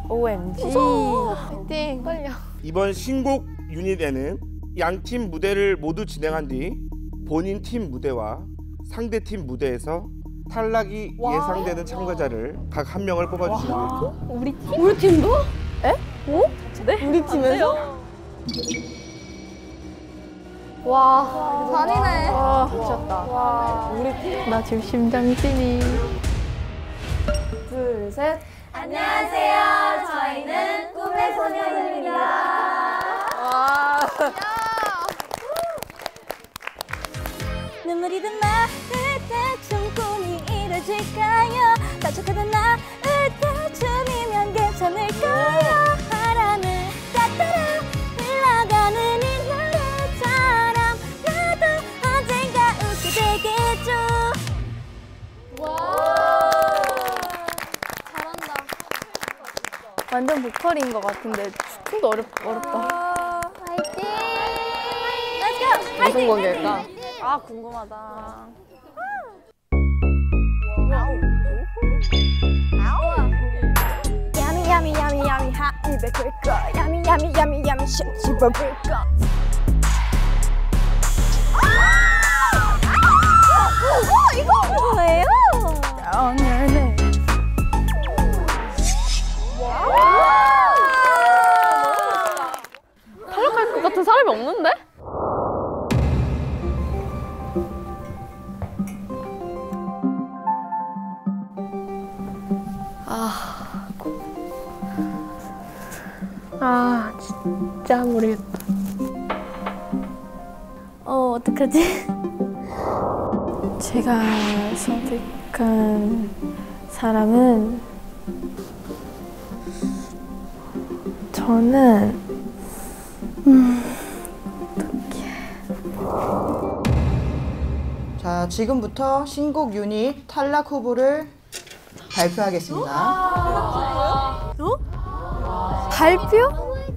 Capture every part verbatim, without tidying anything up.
오엠지. 파이팅. 걸려. 이번 신곡 유닛에는 양팀 무대를 모두 진행한 뒤 본인 팀 무대와 상대 팀 무대에서 탈락이 와. 예상되는 참가자를 각 한 명을 뽑아주시면 됩니다. 우리 팀? 우리 팀도? 에? 오? 네? 우리 팀에서? 와, 잔이네. 와, 미쳤다. 와, 우리 팀. 나 지금 심장이 뛰니. 둘, 셋. 안녕하세요. 저희는 꿈의 소녀들입니다. 와. 눈물이 든 나을 때쯤 꿈이 이뤄질까요? 깜짝하던 나을 때쯤이면 괜찮을까요? 바람을 따따라 흘러가는 이 노래처럼 나도 언젠가 웃게 되겠죠. 와. 잘한다. 완전 보컬인 것 같은데 춤도 어렵, 어렵다. 파이팅! 렛츠고! 무슨 곡일까? 아, 궁금하다. 야미 야미 야미 야미 한 입에 긁어 야미 야미 야미 야미 슉 집어볼까. 어, 이거 뭐예요? 오늘은 탈락할 것 같은 사람이 없는데? 아, 아 진짜 모르겠다. 어, 어떡하지? 제가 선택한 사람은 저는 음 어떡해. 자, 지금부터 신곡 유닛 탈락 후보를 발표하겠습니다. 어? 발표?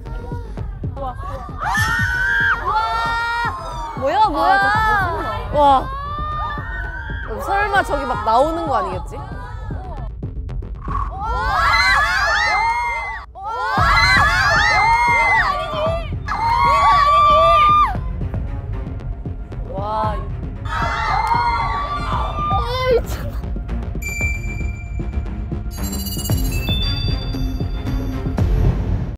뭐야 뭐야? 와. 설마 저기 막 나오는 거 아니겠지? 와!